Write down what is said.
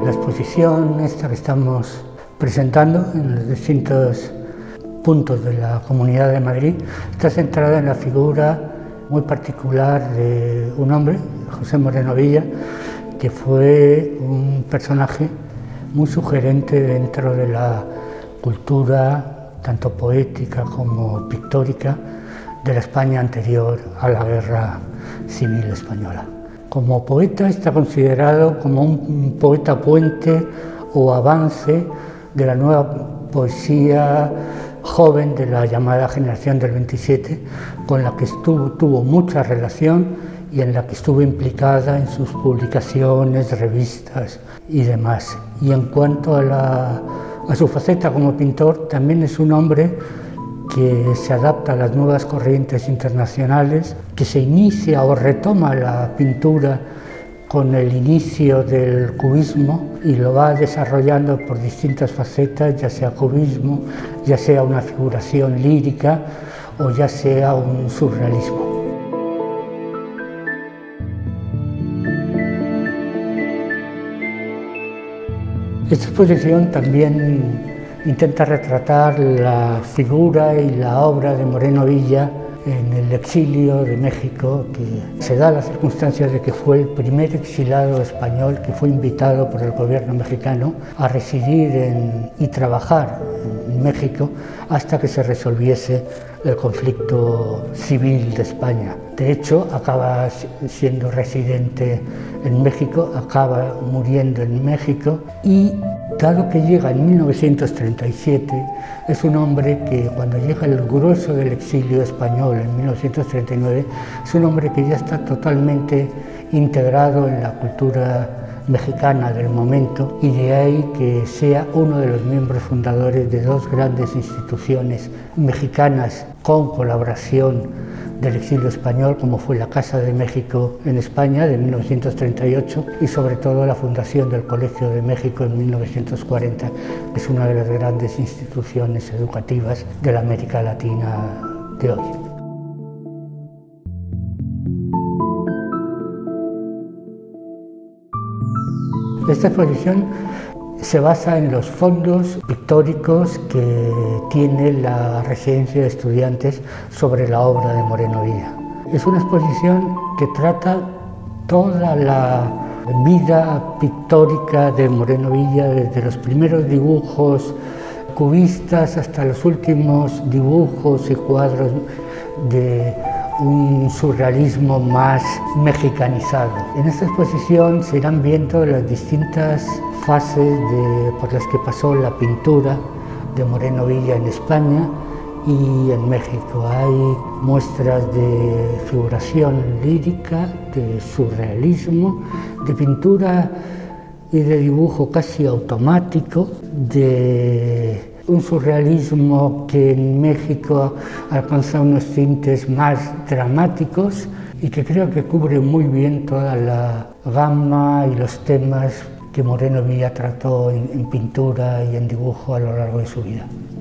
La exposición esta que estamos presentando en los distintos puntos de la Comunidad de Madrid está centrada en la figura muy particular de un hombre, José Moreno Villa, que fue un personaje muy sugerente dentro de la cultura, tanto poética como pictórica, de la España anterior a la Guerra Civil Española. Como poeta está considerado como un poeta puente o avance de la nueva poesía joven de la llamada generación del 27, con la que tuvo mucha relación y en la que estuvo implicada en sus publicaciones, revistas y demás. Y en cuanto a su faceta como pintor, también es un hombre que se adapta a las nuevas corrientes internacionales, que se inicia o retoma la pintura con el inicio del cubismo y lo va desarrollando por distintas facetas, ya sea cubismo, ya sea una figuración lírica o ya sea un surrealismo. Esta exposición también intenta retratar la figura y la obra de Moreno Villa en el exilio de México, que se da la circunstancia de que fue el primer exilado español que fue invitado por el gobierno mexicano a residir y trabajar en México hasta que se resolviese el conflicto civil de España. De hecho, acaba siendo residente en México, acaba muriendo en México y, dado que llega en 1937, es un hombre que cuando llega el grueso del exilio español en 1939, es un hombre que ya está totalmente integrado en la cultura mexicana del momento y de ahí que sea uno de los miembros fundadores de dos grandes instituciones mexicanas con colaboración del exilio español, como fue la Casa de México en España de 1938 y sobre todo la fundación del Colegio de México en 1940, que es una de las grandes instituciones educativas de la América Latina de hoy. Esta exposición se basa en los fondos pictóricos que tiene la residencia de estudiantes sobre la obra de Moreno Villa. Es una exposición que trata toda la vida pictórica de Moreno Villa, desde los primeros dibujos cubistas hasta los últimos dibujos y cuadros de un surrealismo más mexicanizado. En esta exposición se irán viendo las distintas fases por las que pasó la pintura de Moreno Villa en España y en México. Hay muestras de figuración lírica, de surrealismo, de pintura y de dibujo casi automático, de un surrealismo que en México alcanza unos tintes más dramáticos y que creo que cubre muy bien toda la gama y los temas que Moreno Villa trató en pintura y en dibujo a lo largo de su vida.